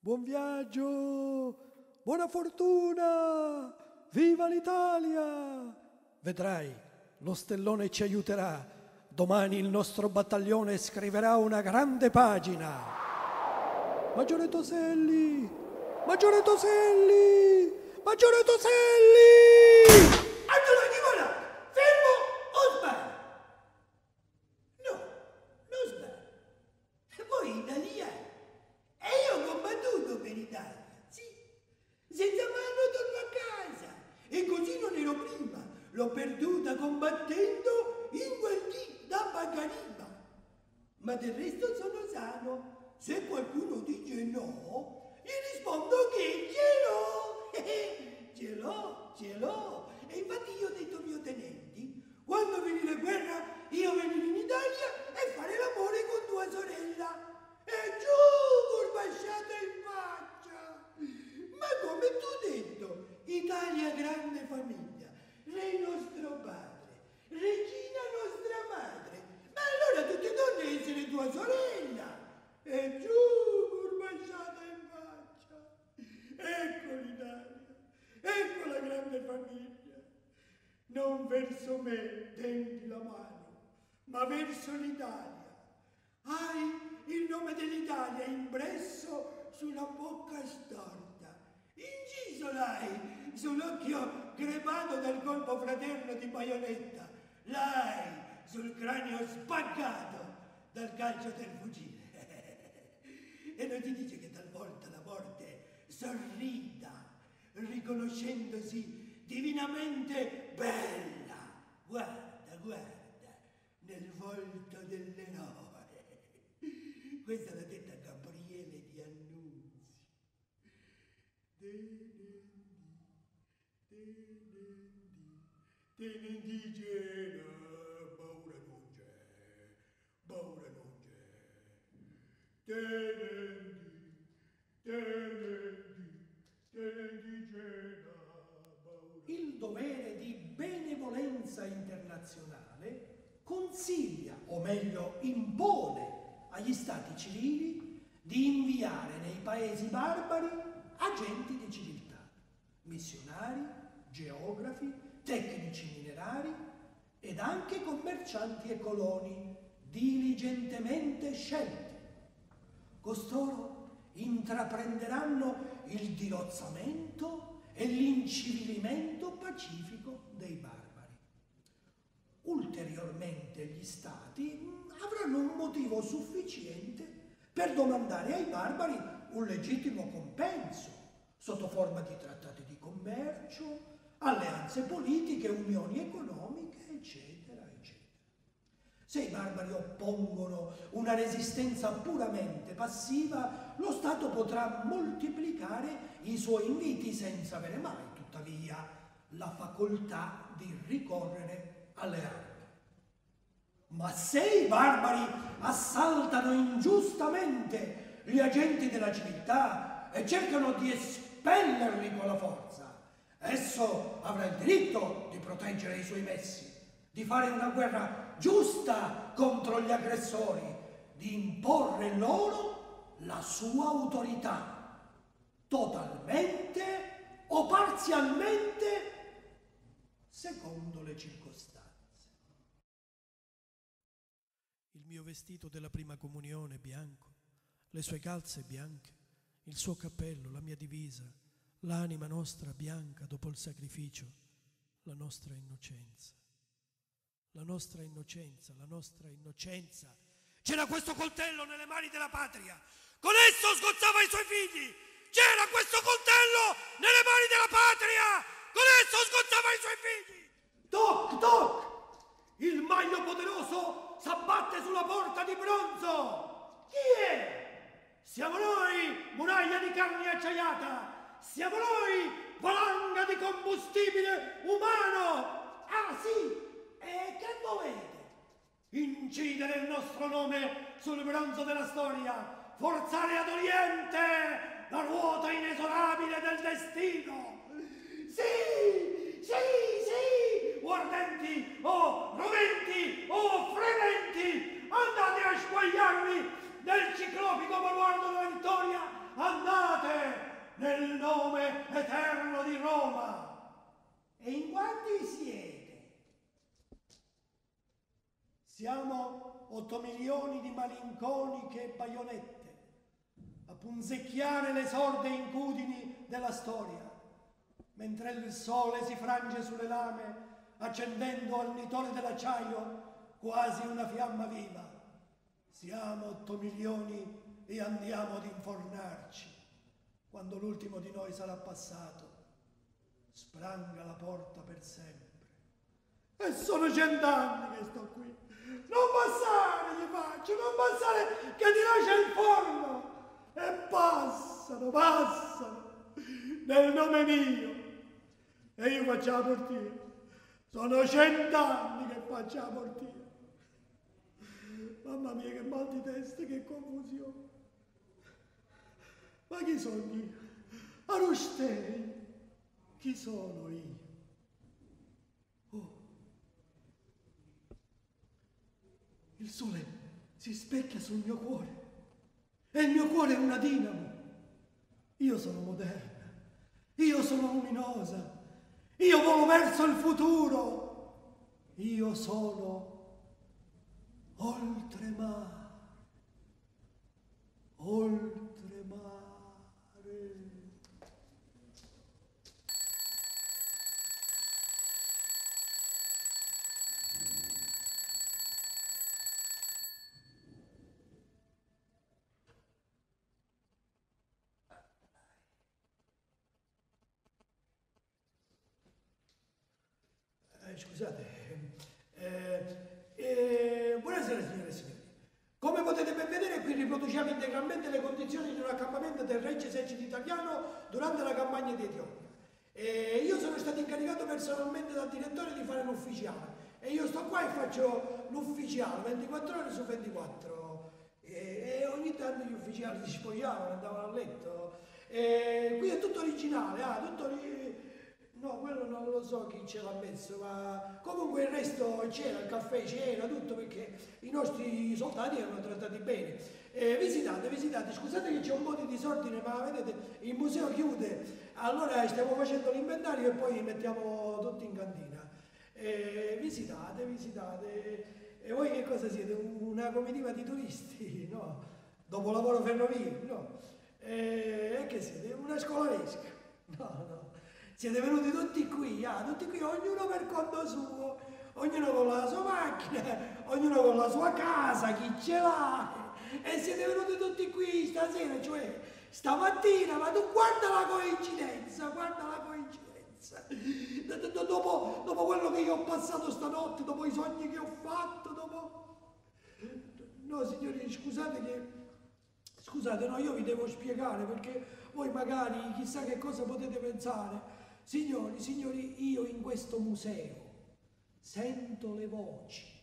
Buon viaggio, buona fortuna, viva l'Italia! Vedrai, lo stellone ci aiuterà. Domani il nostro battaglione scriverà una grande pagina. Maggiore Toselli! Maggiore Toselli! Maggiore Toselli! Allora, Nicola, fermo o sbaglio? No, non sbaglio. Voi italiani. E io ho combattuto per l'Italia, sì. Senza mano torno a casa. E così non ero prima. L'ho perduta combattendo in quel dì da Bacariba. Ma del resto sono sano. Se qualcuno dice no, gli rispondo che ce l'ho. E infatti io ho detto ai miei tenenti, quando venire guerra, io venire in Italia e fare l'amore con tua sorella. E giù, curbasciata in faccia. Ma come tu hai detto, Italia grande famiglia, re nostro padre, regina nostra madre. Ma allora tutte donne essere tua sorella. E giù, curbasciata in faccia. Ecco l'Italia, ecco la grande famiglia. Non verso me tendi la mano, ma verso l'Italia. Hai il nome dell'Italia impresso sulla bocca storta. Inciso l'hai sull'occhio crepato dal colpo fraterno di baionetta. L'hai sul cranio spaccato dal calcio del fucile. E non ti dice che talvolta la morte sorrida, riconoscendosi divinamente bella. Guarda, guarda, nel volto dell'eroe. Questa l'ha detta Gabriele di Annunzi. Indigena, paura non c'è, paura non c'è. Indigena, paura. Il dovere di benevolenza internazionale consiglia, o meglio impone, agli stati civili di inviare nei paesi barbari agenti di civiltà, missionari, geografi, tecnici minerari ed anche commercianti e coloni diligentemente scelti. Costoro intraprenderanno il dirozzamento e l'incivilimento pacifico dei barbari. Ulteriormente gli stati avranno un motivo sufficiente per domandare ai barbari un legittimo compenso sotto forma di trattati di commercio, alleanze politiche, unioni economiche, eccetera, eccetera. Se i barbari oppongono una resistenza puramente passiva, lo Stato potrà moltiplicare i suoi inviti senza avere mai, tuttavia, la facoltà di ricorrere alle armi. Ma se i barbari assaltano ingiustamente gli agenti della civiltà e cercano di espellerli con la forza, esso avrà il diritto di proteggere i suoi messi, di fare una guerra giusta contro gli aggressori, di imporre loro la sua autorità, totalmente o parzialmente, secondo le circostanze. Il mio vestito della prima comunione bianco, le sue calze bianche, il suo cappello, la mia divisa, l'anima nostra bianca dopo il sacrificio, la nostra innocenza. La nostra innocenza, la nostra innocenza. C'era questo coltello nelle mani della patria, con esso sgozzava i suoi figli. C'era questo coltello nelle mani della patria, con esso sgozzava i suoi figli. Toc, toc! Il maglio poderoso s'abbatte sulla porta di bronzo. Chi è? Siamo noi, muraglia di carne acciaiata. Siamo noi, valanga di combustibile umano. Ah sì, e che volete? Incidere il nostro nome sul bronzo della storia, forzare ad oriente la ruota inesorabile del destino. Sì, sì, sì, o ardenti, o roventi, o frementi, andate a squagliarvi nel ciclopico baluardo della vittoria, andate nel nome eterno di Roma. E in quanti siete? Siamo 8 milioni di malinconiche e baionette a punzecchiare le sorde incudini della storia, mentre il sole si frange sulle lame, accendendo al nitore dell'acciaio quasi una fiamma viva. Siamo 8 milioni e andiamo ad infornarci. Quando l'ultimo di noi sarà passato, spranga la porta per sempre. E sono 100 anni che sto qui. Non passare, gli faccio, non passare, che di là c'è il forno. E passano, passano, nel nome mio. E io faccio la portiera. Sono 100 anni che faccio la portiera. Mamma mia, che mal di testa, che confusione. Ma chi sono io? Arustei, chi sono io? Oh, il sole si specchia sul mio cuore e il mio cuore è una dinamo. Io sono moderna, io sono luminosa, io volo verso il futuro, io sono oltremare, oltremare. Scusate, buonasera signore e signori. Come potete ben vedere, qui riproduciamo integralmente le condizioni di un accampamento del Regio Esercito Italiano durante la campagna di Etiopia. Io sono stato incaricato personalmente dal direttore di fare l'ufficiale e io sto qua e faccio l'ufficiale 24 ore su 24 e ogni tanto gli ufficiali si spogliavano, andavano a letto. Qui è tutto originale, no, quello non lo so chi ce l'ha messo, ma comunque il resto c'era, il caffè c'era, tutto, perché i nostri soldati erano trattati bene. Visitate, scusate che c'è un po' di disordine, ma vedete, il museo chiude, allora stiamo facendo l'inventario e poi mettiamo tutti in cantina. Visitate. E voi che cosa siete? Una comitiva di turisti, no? Dopo lavoro ferrovie, no? E che siete? Una scolaresca? No. Siete venuti tutti qui, ognuno per conto suo, ognuno con la sua macchina, ognuno con la sua casa, chi ce l'ha. E siete venuti tutti qui stasera, cioè stamattina, ma tu guarda la coincidenza. Dopo quello che io ho passato stanotte, dopo i sogni che ho fatto, No, signori, scusate, no, io vi devo spiegare perché voi magari chissà che cosa potete pensare. Signori, io in questo museo sento le voci